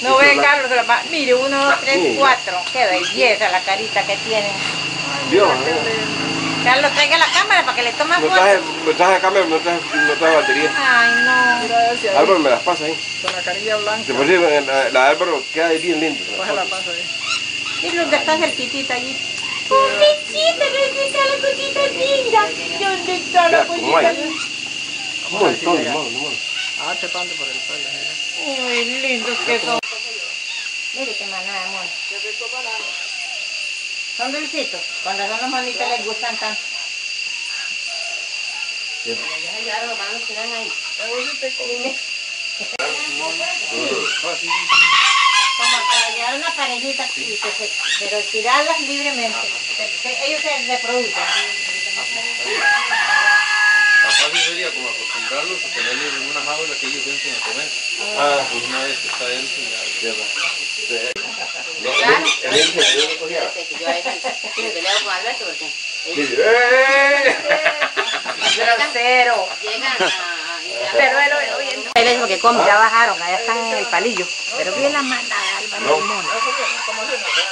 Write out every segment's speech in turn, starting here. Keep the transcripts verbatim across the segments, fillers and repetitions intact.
No ve, Carlos, la ma- mire, uno, dos, tres, sí. cuatro. Qué belleza la carita que tienen. Dios, Carlos, traiga la cámara para que le tome no foto. traje, no traje cámara, no traje, no traje batería. Ay, no. Mira ese ahí, Álvaro me las pasa ahí. con la carilla blanca. De por sí, la, la Álvaro queda ahí bien linda. Pues la pasa ahí. Y los de está cerquitita allí. Pobrecita, ¿dónde está la cosita linda? ¿Dónde está la cosita linda? Un montón, no, no. Ah, trepando por el suelo, mira. Muy lindos que son. Mire qué manada, amor. Qué rico banano. Son dulcitos. Con razón los monitos les gustan tanto. Sí. Ya los manos tiran ahí. Como para llevar una parejita, y que se- pero tirarlas libremente. Se- se- ellos se reproducen. Tan fácil sería como acostumbrarlos a tenerlos en una jaula que ellos entren a comer. Ah, Pues una vez que está dentro ya. Claro. El índice que yo no cogía. Yo a veces me peleo con Alberto porque Sí, ¡eh! Grosero. llegan a... Pero él oyendo. Él es lo que come. Ya bajaron, allá están en el palillo. Pero bien la manda, Álvaro, No. el mono. ¿Cómo se llama?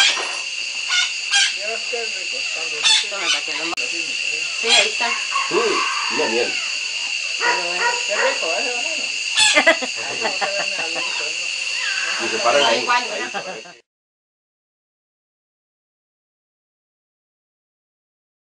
Vieras qué rico, tan rico. Toma, para que lo... Sí, ahí está. Mm, una miel. Pero bueno. Qué rico ese banano. No se ve nada, no se ve nada. Y se paran ahí. Igual, ¿verdad?